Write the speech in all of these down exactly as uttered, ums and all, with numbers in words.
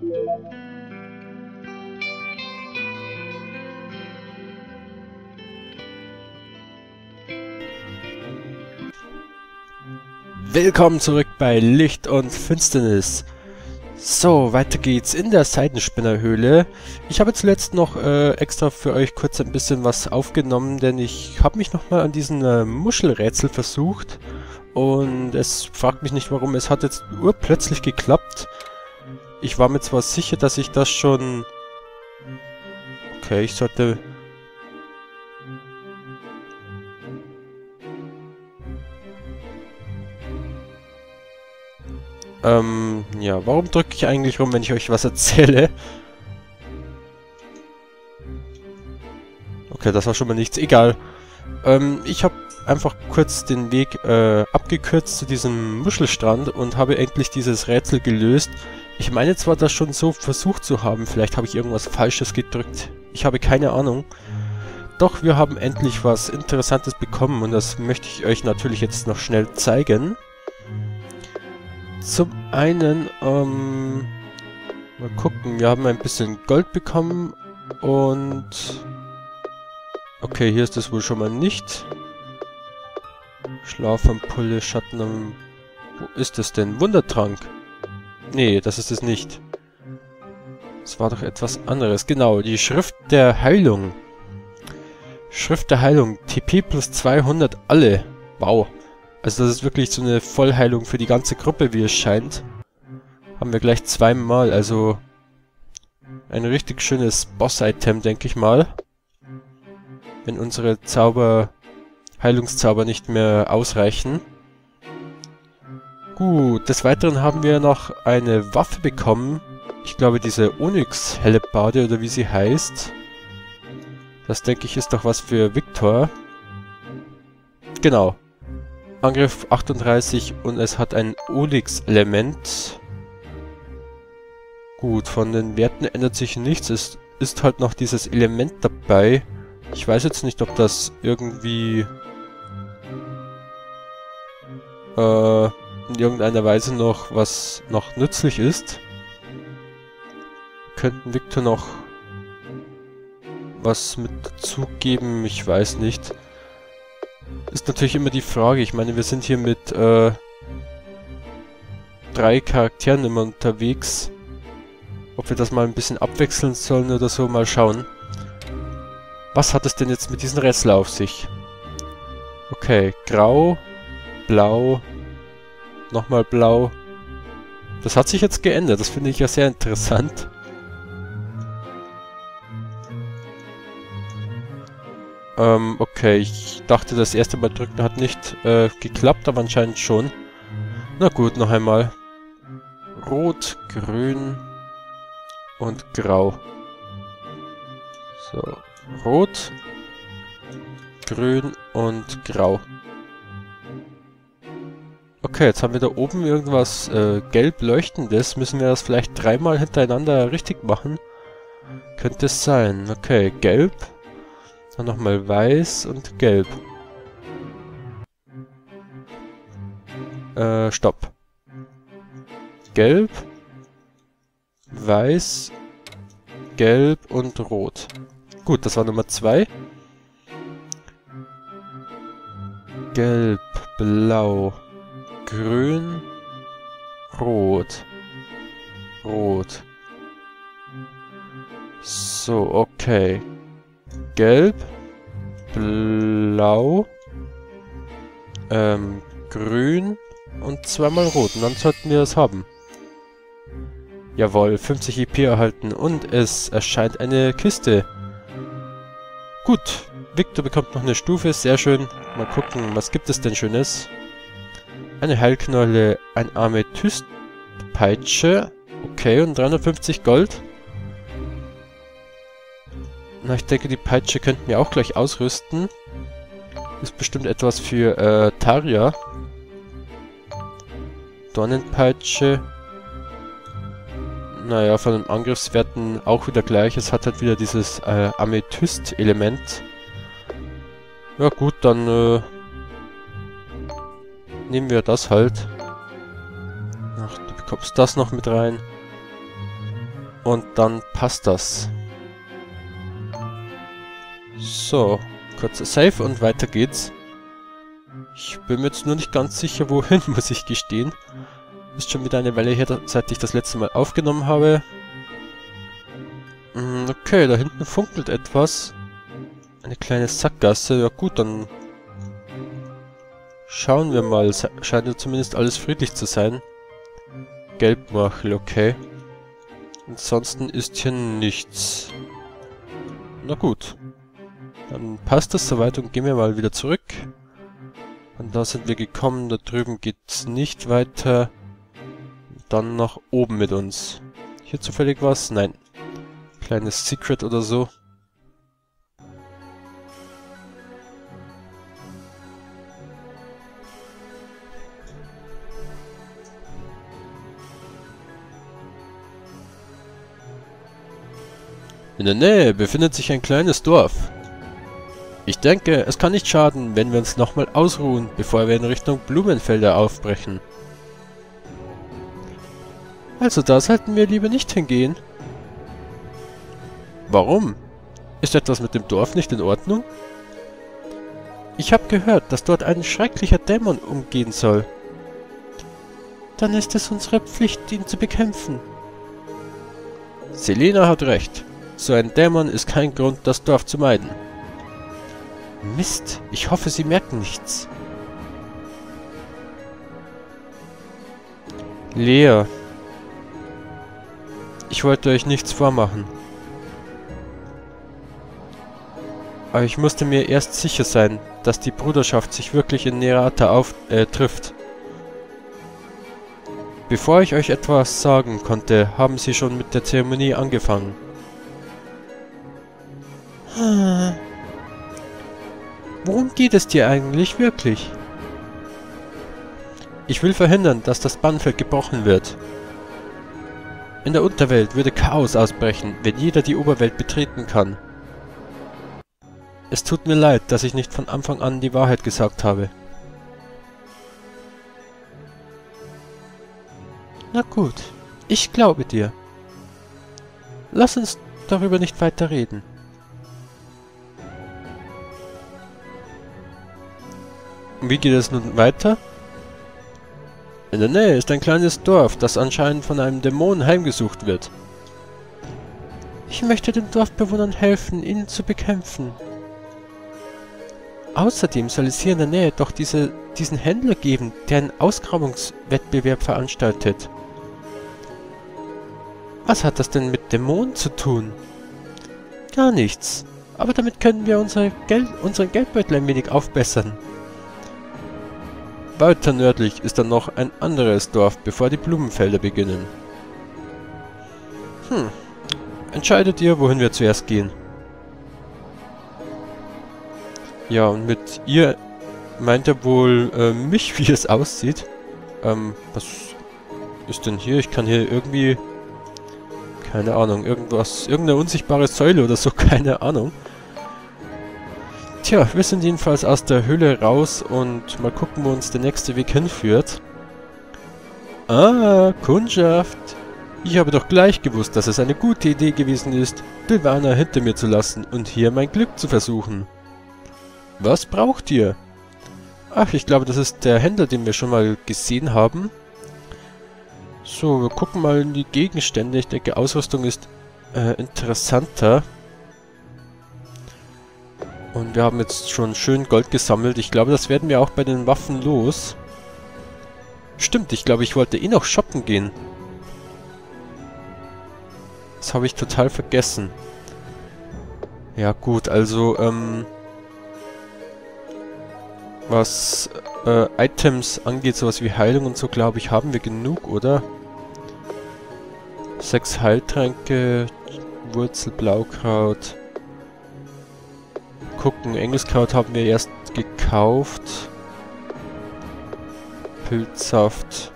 Willkommen zurück bei Licht und Finsternis. So, weiter geht's in der Seitenspinnerhöhle. Ich habe zuletzt noch äh, extra für euch kurz ein bisschen was aufgenommen, denn ich habe mich nochmal an diesen äh, Muschelrätsel versucht. Und es fragt mich nicht warum, es hat jetzt urplötzlich geklappt. Ich war mir zwar sicher, dass ich das schon... Okay, ich sollte... Ähm, ja, warum drücke ich eigentlich rum, wenn ich euch was erzähle? Okay, das war schon mal nichts. Egal. Ähm, ich habe einfach kurz den Weg äh, abgekürzt zu diesem Muschelstrand und habe endlich dieses Rätsel gelöst. Ich meine zwar, das schon so versucht zu haben, vielleicht habe ich irgendwas Falsches gedrückt. Ich habe keine Ahnung. Doch wir haben endlich was Interessantes bekommen und das möchte ich euch natürlich jetzt noch schnell zeigen. Zum einen, ähm, mal gucken, wir haben ein bisschen Gold bekommen und... Okay, hier ist das wohl schon mal nicht. Schlafampulle, Schatten am... Wo ist das denn? Wundertrank. Nee, das ist es nicht. Es war doch etwas anderes. Genau, die Schrift der Heilung. Schrift der Heilung. T P plus zweihundert alle. Wow. Also das ist wirklich so eine Vollheilung für die ganze Gruppe, wie es scheint. Haben wir gleich zweimal, also ein richtig schönes Boss-Item, denke ich mal. Wenn unsere Zauber, Heilungszauber nicht mehr ausreichen. Gut, des Weiteren haben wir noch eine Waffe bekommen. Ich glaube diese Onyx-Hellebarde oder wie sie heißt. Das denke ich ist doch was für Victor. Genau. Angriff achtunddreißig und es hat ein Onyx-Element. Gut, von den Werten ändert sich nichts. Es ist halt noch dieses Element dabei. Ich weiß jetzt nicht, ob das irgendwie äh, in irgendeiner Weise noch was noch nützlich ist. Könnten Victor noch was mit dazu geben? Ich weiß nicht. Ist natürlich immer die Frage, ich meine, wir sind hier mit äh, drei Charakteren immer unterwegs. Ob wir das mal ein bisschen abwechseln sollen oder so, mal schauen. Was hat es denn jetzt mit diesen Rätsel auf sich? Okay, grau, blau, nochmal blau. Das hat sich jetzt geändert, das finde ich ja sehr interessant. Ähm, okay, ich dachte, das erste Mal drücken hat nicht äh, geklappt, aber anscheinend schon. Na gut, noch einmal. Rot, grün und grau. So, rot, grün und grau. Okay, jetzt haben wir da oben irgendwas äh, gelb leuchtendes. Müssen wir das vielleicht dreimal hintereinander richtig machen? Könnte es sein. Okay, gelb. Dann nochmal weiß und gelb. Äh, stopp. Gelb, weiß, gelb und rot. Gut, das war Nummer zwei. Gelb, blau, grün, rot. Rot. So, okay. Gelb, blau, ähm, grün und zweimal rot. Und dann sollten wir das haben. Jawohl, fünfzig I P erhalten und es erscheint eine Kiste. Gut, Victor bekommt noch eine Stufe, sehr schön. Mal gucken, was gibt es denn Schönes? Eine Heilknolle, ein Amethystpeitsche. Okay, und dreihundertfünfzig Gold. Na, ich denke, die Peitsche könnten wir auch gleich ausrüsten. Ist bestimmt etwas für äh, Taria. Dornenpeitsche. Naja, von den Angriffswerten auch wieder gleich. Es hat halt wieder dieses äh, Amethyst-Element. Ja gut, dann äh, nehmen wir das halt. Ach, du bekommst das noch mit rein. Und dann passt das. So, kurzer Save und weiter geht's. Ich bin mir jetzt nur nicht ganz sicher, wohin, muss ich gestehen. Ist schon wieder eine Weile her, seit ich das letzte Mal aufgenommen habe. Okay, da hinten funkelt etwas. Eine kleine Sackgasse. Ja gut, dann schauen wir mal. Scheint ja zumindest alles friedlich zu sein. Gelbmachel, okay. Ansonsten ist hier nichts. Na gut. Dann passt das soweit und gehen wir mal wieder zurück. Und da sind wir gekommen. Da drüben geht's nicht weiter. Dann nach oben mit uns. Hier zufällig was? Nein. Kleines Secret oder so. In der Nähe befindet sich ein kleines Dorf. Ich denke, es kann nicht schaden, wenn wir uns nochmal ausruhen, bevor wir in Richtung Blumenfelder aufbrechen. Also da sollten wir lieber nicht hingehen. Warum? Ist etwas mit dem Dorf nicht in Ordnung? Ich habe gehört, dass dort ein schrecklicher Dämon umgehen soll. Dann ist es unsere Pflicht, ihn zu bekämpfen. Selena hat recht. So ein Dämon ist kein Grund, das Dorf zu meiden. Mist, ich hoffe, Sie merken nichts. Lea. Ich wollte euch nichts vormachen. Aber ich musste mir erst sicher sein, dass die Bruderschaft sich wirklich in Nerata auf, äh, trifft. Bevor ich euch etwas sagen konnte, haben sie schon mit der Zeremonie angefangen. Worum geht es dir eigentlich wirklich? Ich will verhindern, dass das Bannfeld gebrochen wird. In der Unterwelt würde Chaos ausbrechen, wenn jeder die Oberwelt betreten kann. Es tut mir leid, dass ich nicht von Anfang an die Wahrheit gesagt habe. Na gut, ich glaube dir. Lass uns darüber nicht weiter reden. Wie geht es nun weiter? In der Nähe ist ein kleines Dorf, das anscheinend von einem Dämon heimgesucht wird. Ich möchte den Dorfbewohnern helfen, ihn zu bekämpfen. Außerdem soll es hier in der Nähe doch diese, diesen Händler geben, der einen Ausgrabungswettbewerb veranstaltet. Was hat das denn mit Dämonen zu tun? Gar nichts. Aber damit können wir unsere Geld, unseren Geldbeutel ein wenig aufbessern. Weiter nördlich ist dann noch ein anderes Dorf, bevor die Blumenfelder beginnen. Hm. Entscheidet ihr, wohin wir zuerst gehen. Ja, und mit ihr meint er wohl äh, mich, wie es aussieht. Ähm, was ist denn hier? Ich kann hier irgendwie... Keine Ahnung, irgendwas... Irgendeine unsichtbare Säule oder so, keine Ahnung. Tja, wir sind jedenfalls aus der Höhle raus und mal gucken, wo uns der nächste Weg hinführt. Ah, Kundschaft. Ich habe doch gleich gewusst, dass es eine gute Idee gewesen ist, Silvana hinter mir zu lassen und hier mein Glück zu versuchen. Was braucht ihr? Ach, ich glaube, das ist der Händler, den wir schon mal gesehen haben. So, wir gucken mal in die Gegenstände. Ich denke, Ausrüstung ist äh, interessanter. Und wir haben jetzt schon schön Gold gesammelt. Ich glaube, das werden wir auch bei den Waffen los. Stimmt, ich glaube, ich wollte eh noch shoppen gehen. Das habe ich total vergessen. Ja gut, also, ähm... was äh, Items angeht, sowas wie Heilung und so, glaube ich, haben wir genug, oder? Sechs Heiltränke, Wurzel, Blaukraut. Gucken, Engelskraut haben wir erst gekauft. Pilzsaft.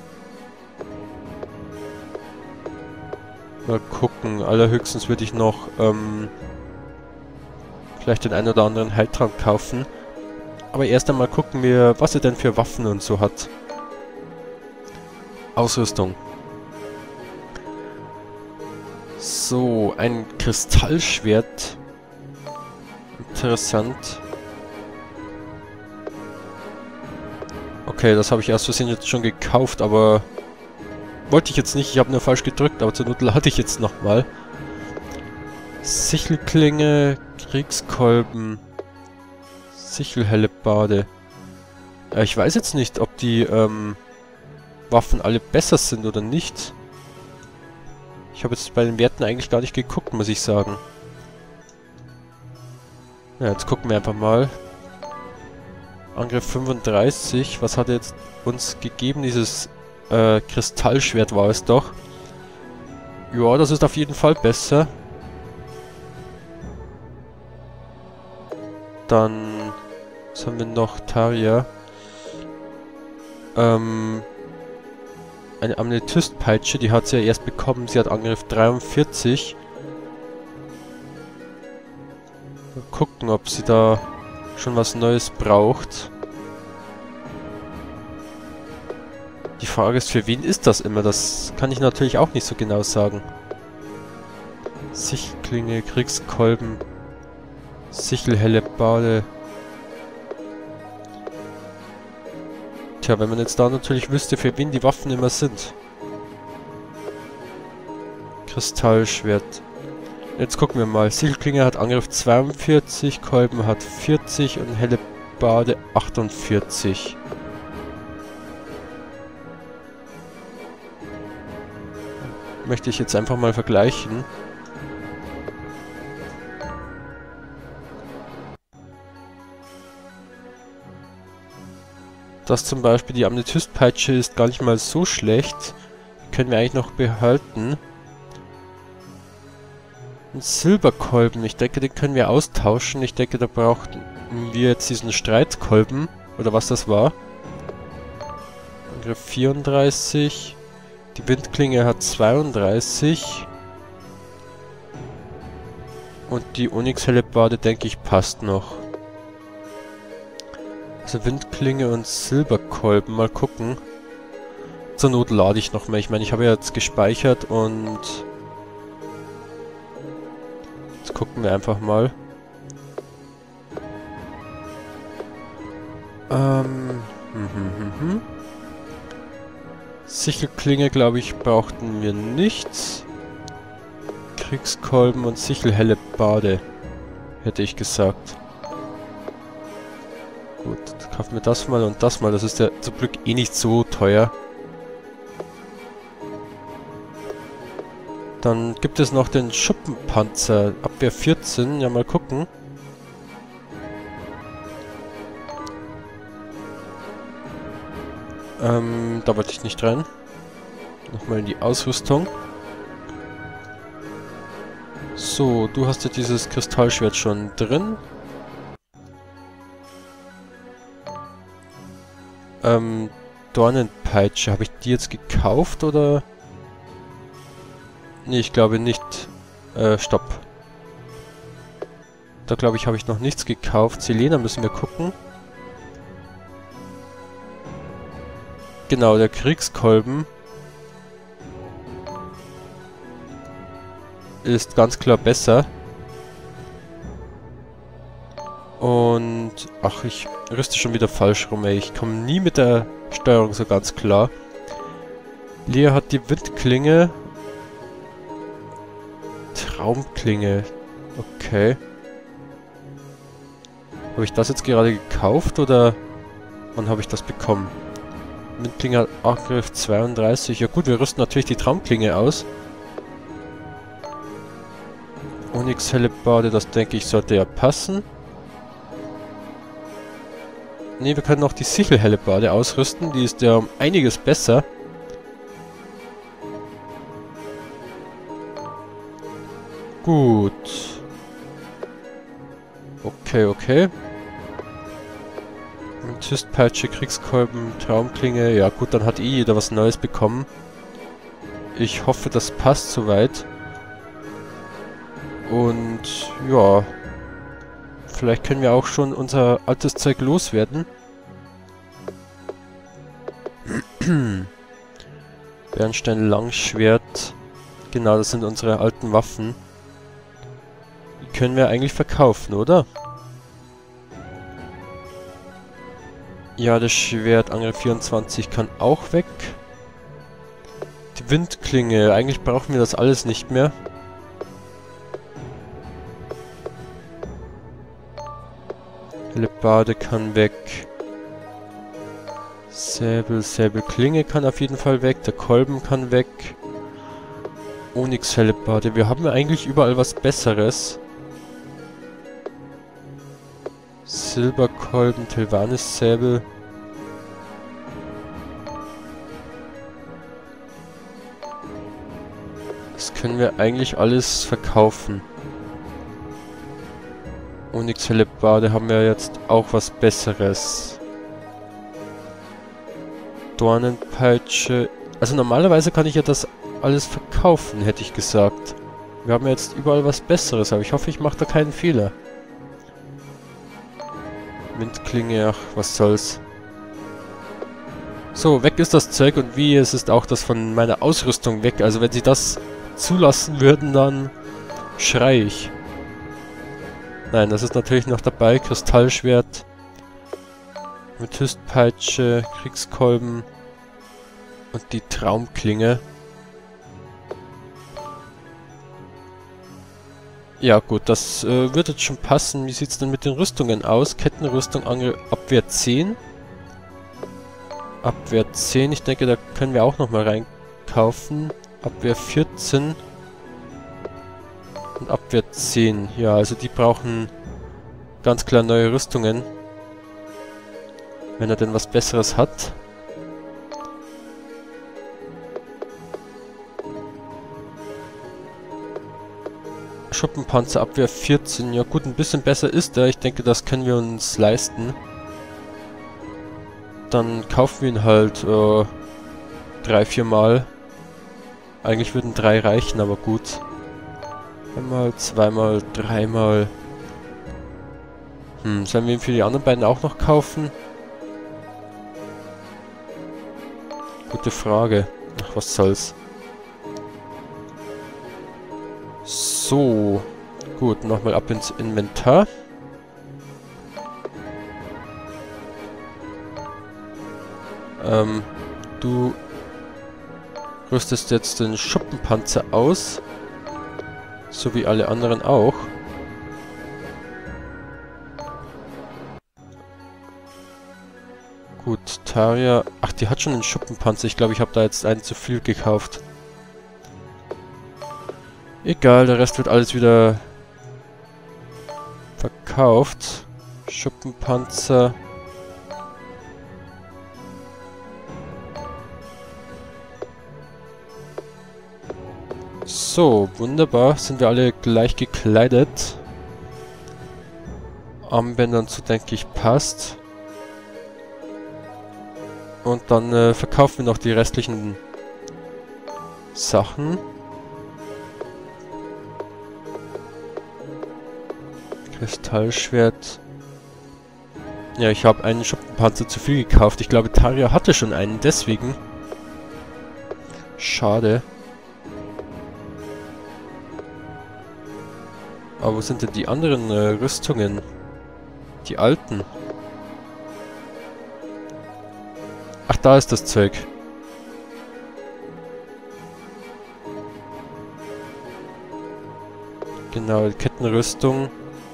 Mal gucken, allerhöchstens würde ich noch ähm, vielleicht den einen oder anderen Heiltrank kaufen. Aber erst einmal gucken wir, was er denn für Waffen und so hat. Ausrüstung. So, ein Kristallschwert. Interessant. Okay, das habe ich erst versehen jetzt schon gekauft, aber wollte ich jetzt nicht. Ich habe nur falsch gedrückt, aber zur Not lade ich jetzt nochmal. Sichelklinge, Kriegskolben, Sichelhellebarde. Äh, ich weiß jetzt nicht, ob die ähm, Waffen alle besser sind oder nicht. Ich habe jetzt bei den Werten eigentlich gar nicht geguckt, muss ich sagen. Ja, jetzt gucken wir einfach mal. Angriff fünfunddreißig. Was hat er jetzt uns gegeben? Dieses äh, Kristallschwert war es doch. Ja, das ist auf jeden Fall besser. Dann... Was haben wir noch? Taria. Ähm... Eine Amethystpeitsche, die hat sie ja erst bekommen. Sie hat Angriff dreiundvierzig. Mal gucken, ob sie da schon was Neues braucht. Die Frage ist, für wen ist das immer? Das kann ich natürlich auch nicht so genau sagen. Sichelklinge, Kriegskolben, Sichelhellebarde. Tja, wenn man jetzt da natürlich wüsste, für wen die Waffen immer sind. Kristallschwert. Jetzt gucken wir mal. Sichelklinge hat Angriff zweiundvierzig, Kolben hat vierzig und Hellebarde achtundvierzig. Möchte ich jetzt einfach mal vergleichen. Das zum Beispiel, die Amethystpeitsche ist gar nicht mal so schlecht. Die können wir eigentlich noch behalten. Ein Silberkolben, ich denke, den können wir austauschen. Ich denke, da brauchten wir jetzt diesen Streitkolben. Oder was das war. Angriff vierunddreißig. Die Windklinge hat zweiunddreißig. Und die Onyx-Hellebarde, denke ich, passt noch. Also Windklinge und Silberkolben. Mal gucken. Zur Not lade ich noch mehr. Ich meine, ich habe ja jetzt gespeichert und... Jetzt gucken wir einfach mal. Ähm... Hm, hm, hm, hm. Sichelklinge, glaube ich, brauchten wir nichts. Kriegskolben und Sichelhellebarde, hätte ich gesagt. Gut, dann kaufen wir das mal und das mal. Das ist ja zum Glück eh nicht so teuer. Dann gibt es noch den Schuppenpanzer. Abwehr vierzehn. Ja, mal gucken. Ähm, da wollte ich nicht rein. Nochmal in die Ausrüstung. So, du hast ja dieses Kristallschwert schon drin. Ähm, Dornenpeitsche. Habe ich die jetzt gekauft, oder? Nee, ich glaube nicht. Äh, stopp. Da glaube ich, habe ich noch nichts gekauft. Selena müssen wir gucken. Genau, der Kriegskolben ist ganz klar besser. Und... Ach, ich rüste schon wieder falsch rum, ey. Ich komme nie mit der Steuerung so ganz klar. Lea hat die Windklinge. Traumklinge. Okay. Habe ich das jetzt gerade gekauft, oder wann habe ich das bekommen? Windklinge hat Angriff zweiunddreißig. Ja gut, wir rüsten natürlich die Traumklinge aus. Onyx Hellebarde, das denke ich, sollte ja passen. Ne, wir können auch die Sichelhellebarde ausrüsten. Die ist ja um einiges besser. Gut. Okay, okay. Amethystpeitsche, Kriegskolben, Traumklinge. Ja gut, dann hat eh jeder was Neues bekommen. Ich hoffe, das passt soweit. Und ja, vielleicht können wir auch schon unser altes Zeug loswerden. Bernstein Langschwert. Genau, das sind unsere alten Waffen. Die können wir eigentlich verkaufen, oder? Ja, das Schwert Angriff vierundzwanzig kann auch weg. Die Windklinge, eigentlich brauchen wir das alles nicht mehr. Hellebarde kann weg. Säbel, Säbelklinge kann auf jeden Fall weg. Der Kolben kann weg. Onyx Hellebarde. Wir haben ja eigentlich überall was Besseres. Silberkolben, Telvanis Säbel. Das können wir eigentlich alles verkaufen. Onyx Hellebarde haben wir jetzt auch was Besseres. Dornenpeitsche. Also normalerweise kann ich ja das alles verkaufen, hätte ich gesagt. Wir haben ja jetzt überall was Besseres, aber ich hoffe, ich mache da keinen Fehler. Windklinge, ach, was soll's. So, weg ist das Zeug und wie, es ist auch das von meiner Ausrüstung weg. Also wenn sie das zulassen würden, dann schrei ich. Nein, das ist natürlich noch dabei. Kristallschwert, Amethystpeitsche, Kriegskolben und die Traumklinge. Ja gut, das äh, wird jetzt schon passen. Wie sieht es denn mit den Rüstungen aus? Kettenrüstung, Angel, Abwehr zehn. Abwehr zehn, ich denke, da können wir auch nochmal reinkaufen. Abwehr vierzehn. Und Abwehr zehn. Ja, also die brauchen ganz klar neue Rüstungen. Wenn er denn was Besseres hat. Schuppenpanzer, Abwehr vierzehn. Ja gut, ein bisschen besser ist er. Ich denke, das können wir uns leisten. Dann kaufen wir ihn halt äh, drei, vier Mal. Eigentlich würden drei reichen, aber gut. Einmal, zweimal, dreimal. Hm, sollen wir ihn für die anderen beiden auch noch kaufen? Gute Frage. Ach, was soll's. So. Gut, nochmal ab ins Inventar. Ähm, du rüstest jetzt den Schuppenpanzer aus. So wie alle anderen auch. Gut, Taria. Ach, die hat schon einen Schuppenpanzer. Ich glaube, ich habe da jetzt einen zu viel gekauft. Egal, der Rest wird alles wieder verkauft. Schuppenpanzer. So, wunderbar. Sind wir alle gleich gekleidet. Armbändern zu, denke ich, passt. Und dann äh, verkaufen wir noch die restlichen Sachen. Kristallschwert. Ja, ich habe einen Schuppenpanzer zu viel gekauft. Ich glaube, Taria hatte schon einen, deswegen. Schade. Aber wo sind denn die anderen äh, Rüstungen? Die alten. Ach, da ist das Zeug. Genau, Kettenrüstung.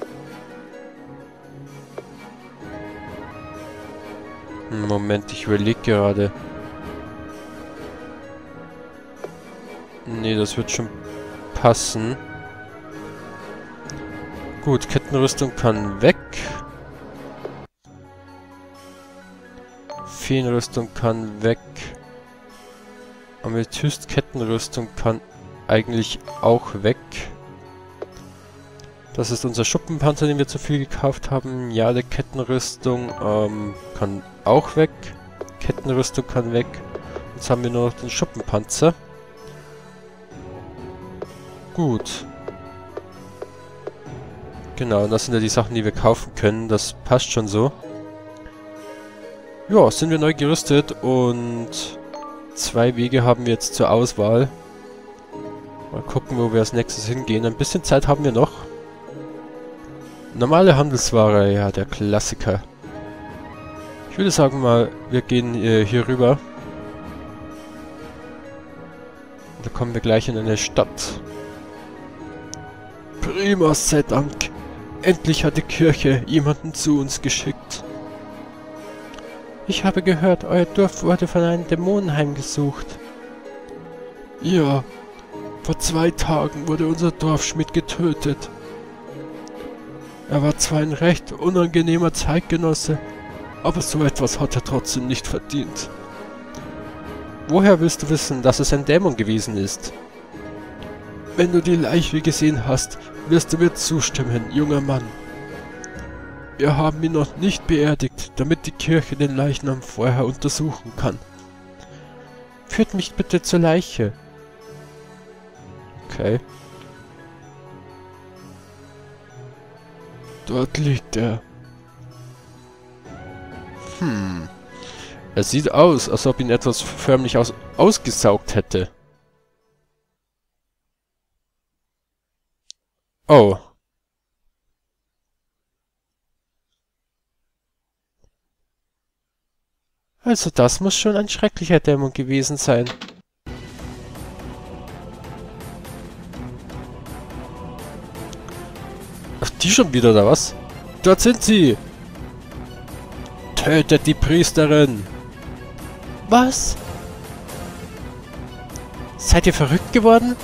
Moment, ich überlege gerade. Nee, das wird schon passen. Gut, Kettenrüstung kann weg. Feenrüstung kann weg. Amethyst-Kettenrüstung kann eigentlich auch weg. Das ist unser Schuppenpanzer, den wir zu viel gekauft haben. Ja, der Kettenrüstung ähm, kann auch weg. Kettenrüstung kann weg. Jetzt haben wir nur noch den Schuppenpanzer. Gut. Genau, und das sind ja die Sachen, die wir kaufen können. Das passt schon so. Ja, sind wir neu gerüstet und zwei Wege haben wir jetzt zur Auswahl. Mal gucken, wo wir als nächstes hingehen. Ein bisschen Zeit haben wir noch. Normale Handelsware, ja, der Klassiker. Ich würde sagen mal, wir gehen äh, hier rüber. Da kommen wir gleich in eine Stadt. Prima, sei Dank. Endlich hat die Kirche jemanden zu uns geschickt. Ich habe gehört, euer Dorf wurde von einem Dämonen heimgesucht. Ja, vor zwei Tagen wurde unser Dorfschmied getötet. Er war zwar ein recht unangenehmer Zeitgenosse, aber so etwas hat er trotzdem nicht verdient. Woher willst du wissen, dass es ein Dämon gewesen ist? Wenn du die Leiche gesehen hast, wirst du mir zustimmen, junger Mann. Wir haben ihn noch nicht beerdigt, damit die Kirche den Leichnam vorher untersuchen kann. Führt mich bitte zur Leiche. Okay. Dort liegt er. Hm. Er sieht aus, als ob ihn etwas förmlich aus ausgesaugt hätte. Oh. Also das muss schon ein schrecklicher Dämon gewesen sein. Ach, die schon wieder, oder was? Dort sind sie! Tötet die Priesterin! Was? Seid ihr verrückt geworden?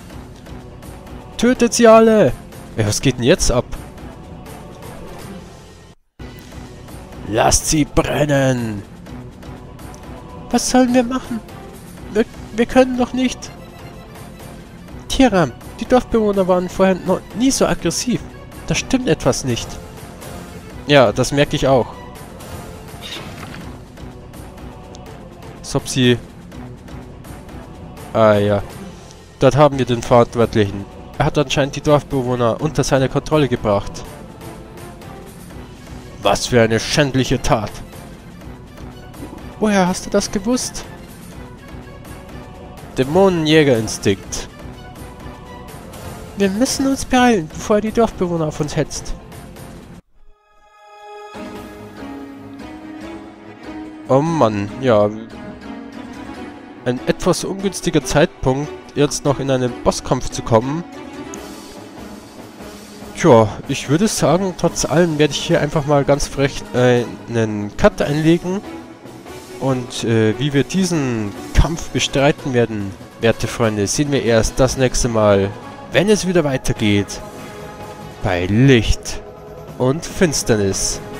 Tötet sie alle! Ja, was geht denn jetzt ab? Lasst sie brennen! Was sollen wir machen? Wir, wir können doch nicht... Tiram, die Dorfbewohner waren vorher noch nie so aggressiv. Da stimmt etwas nicht. Ja, das merke ich auch. Als ob sie... Ah ja. Dort haben wir den Verantwortlichen. Er hat anscheinend die Dorfbewohner unter seine Kontrolle gebracht. Was für eine schändliche Tat. Woher hast du das gewusst? Dämonenjägerinstinkt. Wir müssen uns beeilen, bevor er die Dorfbewohner auf uns hetzt. Oh Mann, ja. Ein etwas ungünstiger Zeitpunkt, jetzt noch in einen Bosskampf zu kommen. Tja, ich würde sagen, trotz allem werde ich hier einfach mal ganz frech äh, einen Cut einlegen. Und äh, wie wir diesen Kampf bestreiten werden, werte Freunde, sehen wir erst das nächste Mal, wenn es wieder weitergeht, bei Licht und Finsternis.